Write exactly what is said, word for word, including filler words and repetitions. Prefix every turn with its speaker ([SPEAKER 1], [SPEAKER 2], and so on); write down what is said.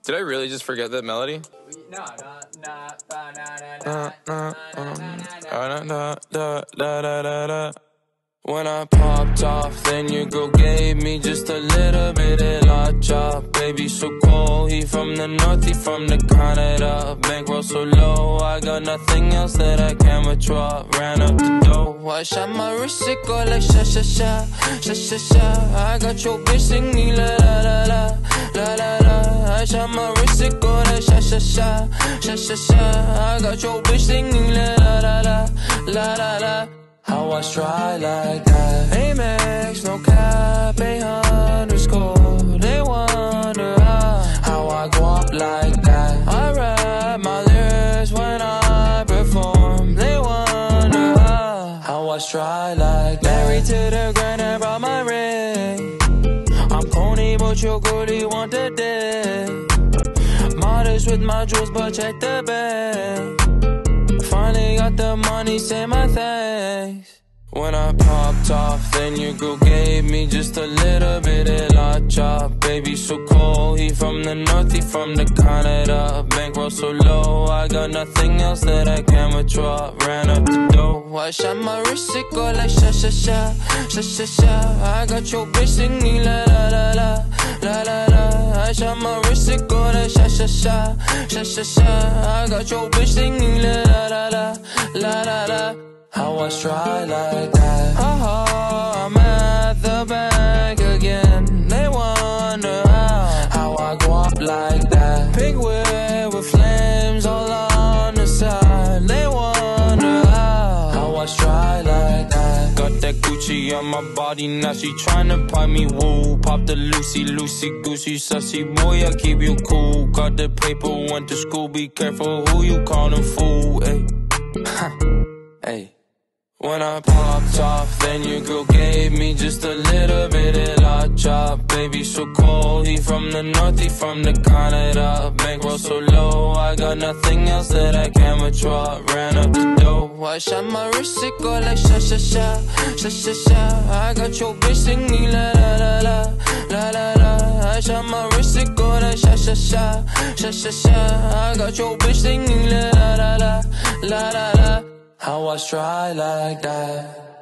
[SPEAKER 1] Did I really just forget that melody?
[SPEAKER 2] No, no,
[SPEAKER 3] When I popped off, then your girl gave me just a little bit of la chop. Baby so cold, he from the north, he from the Canada. Bankroll so low, I got nothing else that I can withdraw. Ran up the dough, I shot my wrist, it go like sha sha sha, sha sha sha. I got your bitch singing la la la la, la la la. I shot my wrist, it go like sha sha sha, sha sha sha. I got your bitch singing la la la la, la la la. How I try like that? Amex, no cap, a underscore. They wonder how, how I go up like that. I rap my lyrics when I perform. They wonder how, how I try like that. Married to the grind, I brought my ring. I'm corny, but your girlie want the dick. Modest with my jewels, but check the bag. Finally got the money, say my thanks. When I popped off, then your girl gave me just a little bit of la chop. Baby so cold, he from the north, he from the Canada. Bankroll so low, I got nothing else that I can withdraw. Ran up the dough, I shot my wrist, it go like sha sha sha, sha sha sha. I got your bitch singing la la la la, la la la. I shot my wrist, it go like sha sha sha, sha sha sha. I got your bitch singing la la la la, la la la. How I try like that? Oh, I'm at the bank again. They wonder how, how I go up like that. Big whip with flames all on the side. They wonder how, how I try like that. Got that Gucci on my body, now she tryna pipe me woo. Pop the Lucy, Lucy, Goosey, sussy boy, I keep you cool. Got the paper, went to school, be careful who you callin' fool, ayy. Hey. When I popped off, then your girl gave me just a little bit of la chop. Baby so cold, he from the north, he from the Canada. Bankroll so low, I got nothing else that I can withdraw. Ran up the dough, I shot my wrist, it go like sha sha sha, sha sha sha. I got your bitch singing la la la la, la la la. I shot my wrist, it go like sha sha sha, sha sha sha. I got your bitch singing la la la la, la la la. How I try like that?